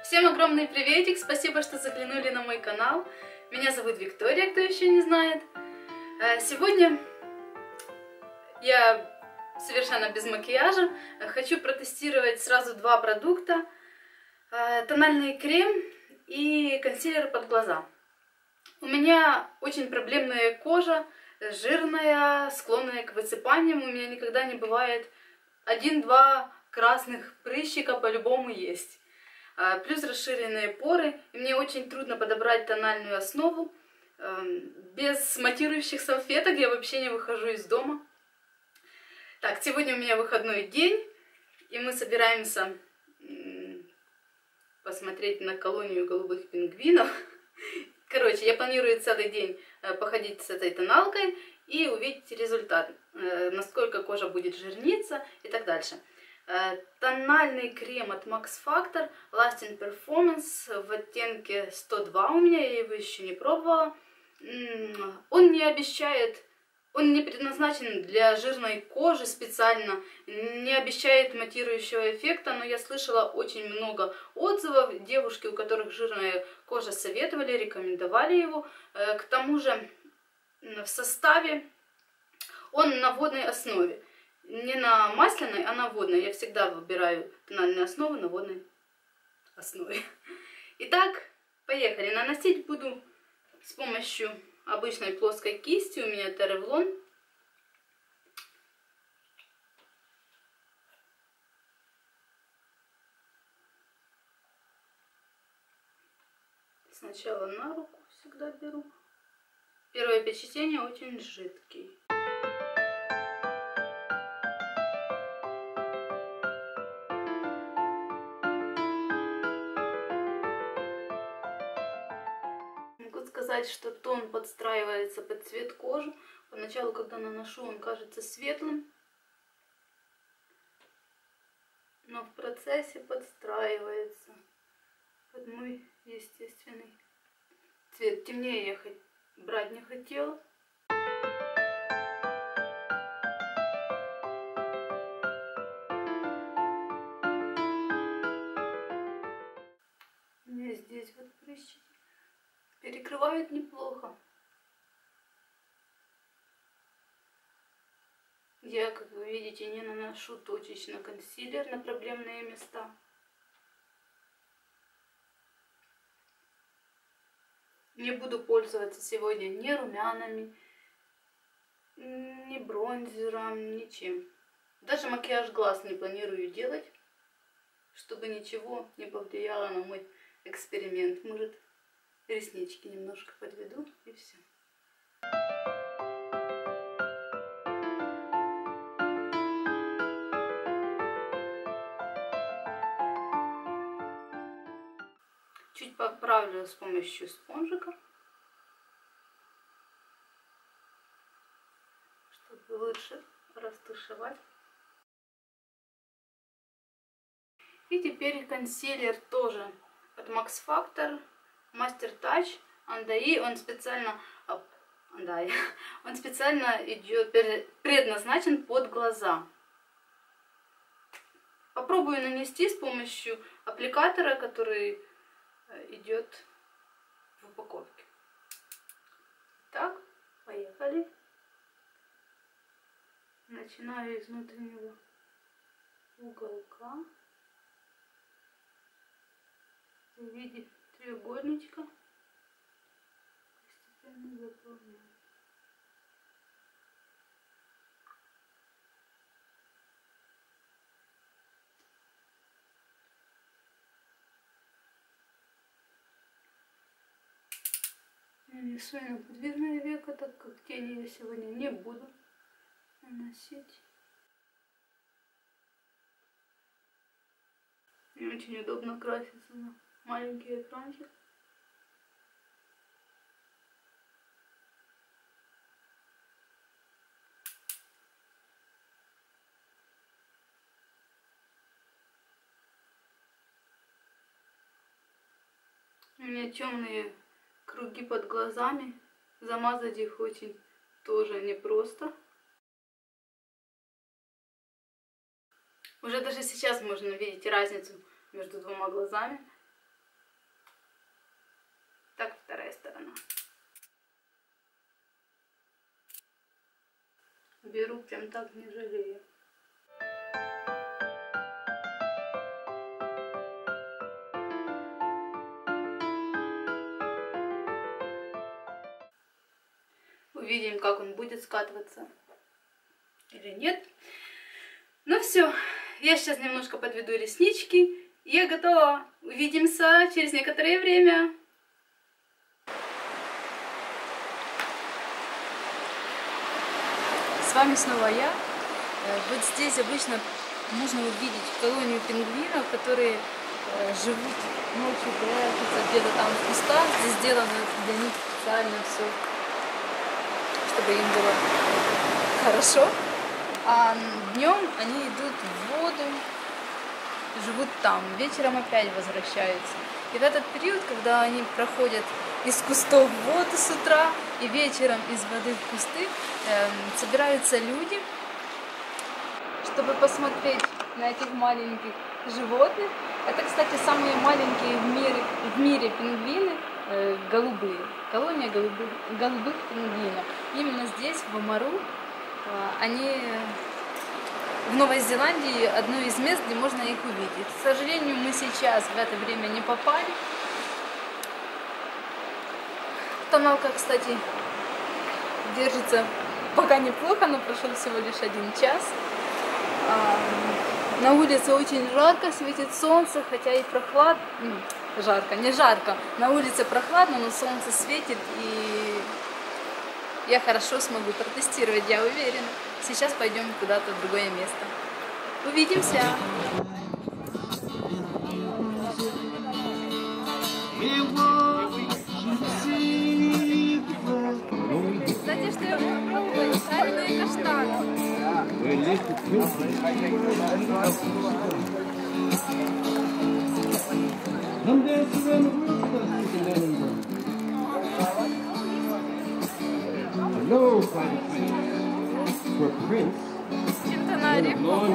Всем огромный приветик, спасибо, что заглянули на мой канал. Меня зовут Виктория, кто еще не знает. Сегодня я совершенно без макияжа. Хочу протестировать сразу два продукта. Тональный крем и консилер под глаза. У меня очень проблемная кожа, жирная, склонная к высыпаниям. У меня никогда не бывает 1-2 красных прыщика, по-любому есть. Плюс расширенные поры. И мне очень трудно подобрать тональную основу. Без матирующих салфеток я вообще не выхожу из дома. Так, сегодня у меня выходной день. И мы собираемся посмотреть на колонию голубых пингвинов. Короче, я планирую целый день походить с этой тоналкой и увидеть результат. Насколько кожа будет жирниться и так дальше. Тональный крем от Max Factor Lasting Performance в оттенке 102 у меня, я его еще не пробовала. Он не обещает, он не предназначен для жирной кожи специально, не обещает матирующего эффекта, но я слышала очень много отзывов. Девушки, у которых жирная кожа, советовали, рекомендовали его. К тому же в составе он на водной основе. Не на масляной, а на водной. Я всегда выбираю тональную основу на водной основе. Итак, поехали. Наносить буду с помощью обычной плоской кисти. У меня это Revlon. Сначала на руку всегда беру. Первое впечатление очень жидкий. Сказать, что тон подстраивается под цвет кожи. Поначалу, когда наношу, он кажется светлым, но в процессе подстраивается под мой естественный цвет. Темнее я брать не хотела. У меня здесь вот прыщики. Перекрывает неплохо. Я, как вы видите, не наношу точечно консилер на проблемные места. Не буду пользоваться сегодня ни румянами, ни бронзером, ничем. Даже макияж глаз не планирую делать, чтобы ничего не повлияло на мой эксперимент. Может, реснички немножко подведу и все. Чуть поправлю с помощью спонжика, чтобы лучше растушевать. И теперь консилер тоже от Max Factor. Master Touch Андai, он специально идет, предназначен под глаза. Попробую нанести с помощью аппликатора, который идет в упаковке. Так, поехали. Начинаю из внутреннего уголка в виде треугольничка, постепенно заполняю. Нанесу на подвижное веко, так как тени я сегодня не буду наносить. Мне очень удобно краситься на маленький экранчик. У меня темные круги под глазами. Замазать их очень тоже непросто. Уже даже сейчас можно видеть разницу между двумя глазами. сторона. Беру прям так, не жалею. Увидим, как он будет скатываться или нет. Ну все, я сейчас немножко подведу реснички, и я готова. Увидимся через некоторое время. С вами снова я. Вот здесь обычно можно увидеть колонию пингвинов, которые живут ночью, прячутся где-то там в кустах. Здесь сделано для них специально все, чтобы им было хорошо. А днем они идут в воду, живут там, вечером опять возвращаются. И в этот период, когда они проходят из кустов в воду с утра и вечером из воды в кусты, собираются люди, чтобы посмотреть на этих маленьких животных. Это, кстати, самые маленькие в мире пингвины, голубые. Колония голубых пингвинов. Именно здесь, в Омару, они в Новой Зеландии одно из мест, где можно их увидеть. К сожалению, мы сейчас в это время не попали. Тоналка, кстати, держится пока неплохо, но прошел всего лишь 1 час. На улице очень жарко, светит солнце, хотя и прохладно. Жарко, не жарко. На улице прохладно, но солнце светит, и я хорошо смогу протестировать, я уверена. Сейчас пойдем куда-то в другое место. Увидимся! Кстати, что я буду пробовать? Жареные каштаны. Чем-то на ореху.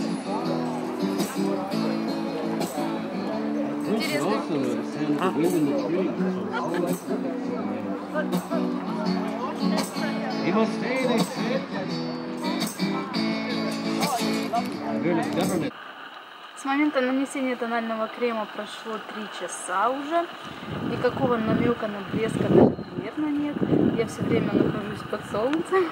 С момента нанесения тонального крема прошло 3 часа уже. Никакого намека на блеск даже примерно нет. Я все время нахожусь под солнцем.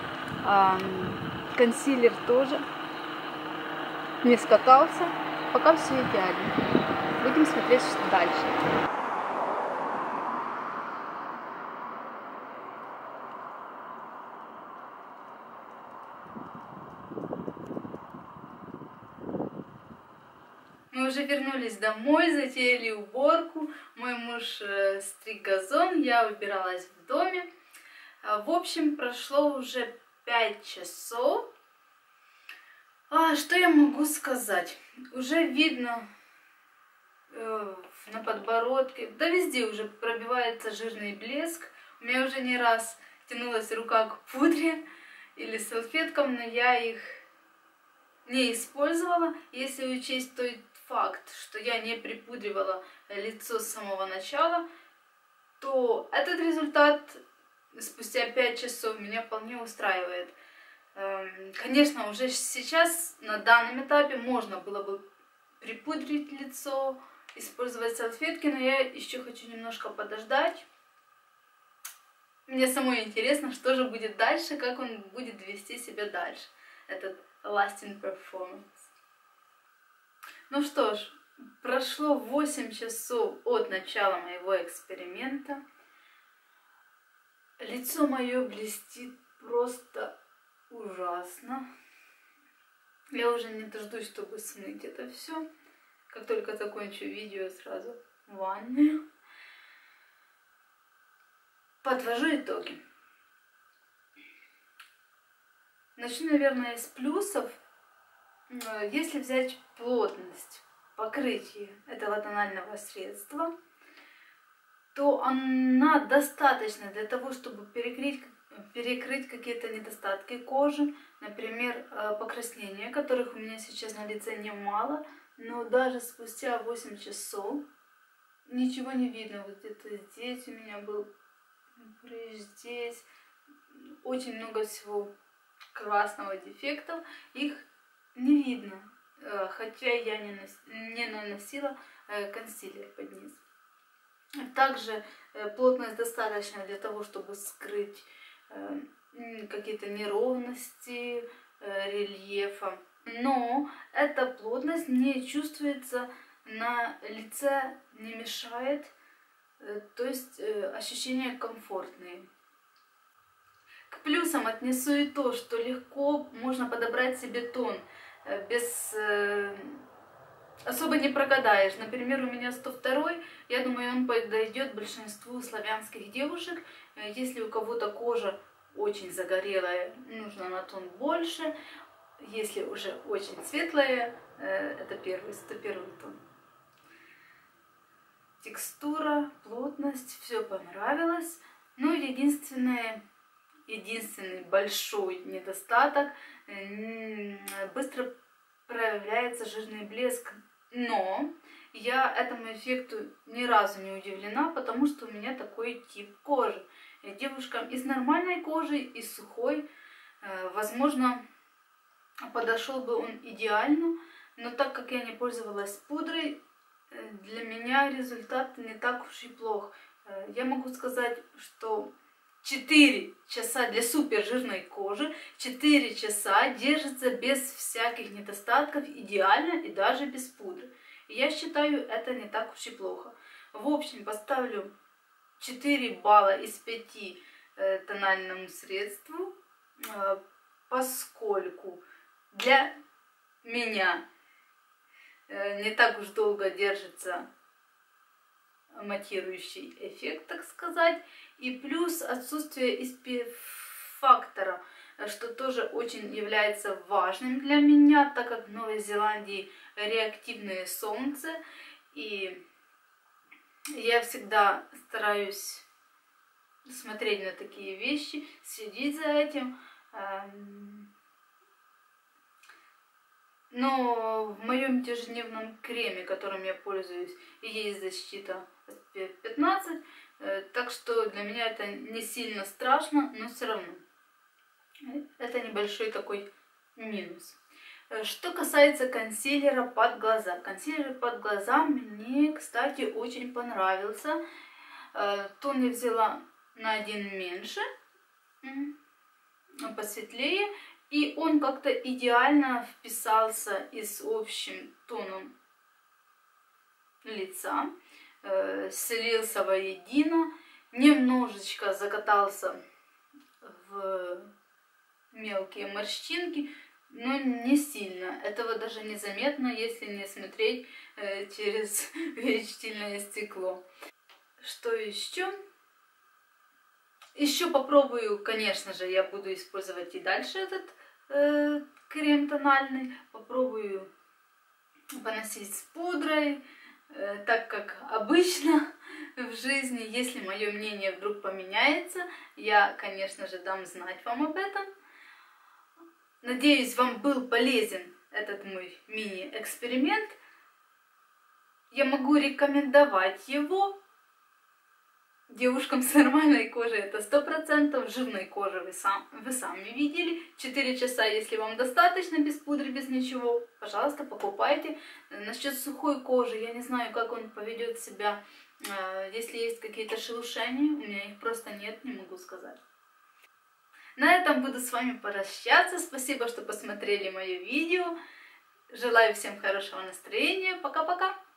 Консилер тоже не скатался. Пока все идеально. Будем смотреть, что дальше. Мы уже вернулись домой, затеяли уборку. Мой муж стриг газон, я убиралась в доме. В общем, прошло уже 5 часов. Что я могу сказать? Уже видно на подбородке, да везде уже пробивается жирный блеск. У меня уже не раз тянулась рука к пудре или салфеткам, но я их не использовала. Если учесть тот факт, что я не припудривала лицо с самого начала, то этот результат спустя 5 часов меня вполне устраивает. Конечно, уже сейчас на данном этапе можно было бы припудрить лицо, использовать салфетки, но я еще хочу немножко подождать. Мне самой интересно, что же будет дальше, как он будет вести себя дальше, этот lasting performance. Ну что ж, прошло 8 часов от начала моего эксперимента. Лицо мое блестит просто ужасно. Я уже не дождусь, чтобы смыть это все. Как только закончу видео, сразу в ванную. Подвожу итоги. Начну, наверное, с плюсов. Если взять плотность покрытия этого тонального средства, то она достаточна для того, чтобы перекрыть какие-то недостатки кожи, например, покраснения, которых у меня сейчас на лице немало, но даже спустя 8 часов ничего не видно. Вот где-то здесь у меня был здесь очень много всего красного дефектов. Их не видно, хотя я не наносила консилер под низ. Также плотность достаточно для того, чтобы скрыть какие-то неровности рельефа. Но эта плотность не чувствуется на лице, не мешает, то есть ощущения комфортные. К плюсам отнесу и то, что легко можно подобрать себе тон, без особо не прогадаешь. Например, у меня 102, я думаю, он подойдет большинству славянских девушек. Если у кого-то кожа очень загорелая, нужно на тон больше. Если уже очень светлая, это 101 тон. Текстура, плотность, все понравилось. Но единственный большой недостаток – быстро проявляется жирный блеск. Но я этому эффекту ни разу не удивлена, потому что у меня такой тип кожи. Девушкам и с нормальной кожей, и с сухой, возможно, подошел бы он идеально, но так как я не пользовалась пудрой, для меня результат не так уж и плох. Я могу сказать, что 4 часа для супер жирной кожи, 4 часа держится без всяких недостатков, идеально и даже без пудры. И я считаю, это не так уж и плохо. В общем, поставлю 4 балла из 5 тональному средству, поскольку для меня не так уж долго держится матирующий эффект, так сказать, и плюс отсутствие SPF-фактора, что тоже очень является важным для меня, так как в Новой Зеландии реактивное солнце, и я всегда стараюсь смотреть на такие вещи, следить за этим. Но в моем ежедневном креме, которым я пользуюсь, и есть защита SPF 15, так что для меня это не сильно страшно, но все равно это небольшой такой минус. Что касается консилера под глаза. Консилер под глаза мне, кстати, очень понравился. Тон я взяла на 1 меньше, посветлее. И он как-то идеально вписался и с общим тоном лица, слился воедино, немножечко закатался в мелкие морщинки, но не сильно. Этого даже не заметно, если не смотреть через увеличительное стекло. Что еще? Еще попробую, конечно же, я буду использовать и дальше этот крем тональный. Попробую поносить с пудрой, так как обычно в жизни. Если мое мнение вдруг поменяется, я, конечно же, дам знать вам об этом. Надеюсь, вам был полезен этот мой мини-эксперимент. Я могу рекомендовать его девушкам с нормальной кожей, это 100%, жирной кожи вы сами видели. 4 часа, если вам достаточно, без пудры, без ничего, пожалуйста, покупайте. Насчет сухой кожи, я не знаю, как он поведет себя, если есть какие-то шелушения, у меня их просто нет, не могу сказать. На этом буду с вами прощаться. Спасибо, что посмотрели мое видео. Желаю всем хорошего настроения. Пока-пока!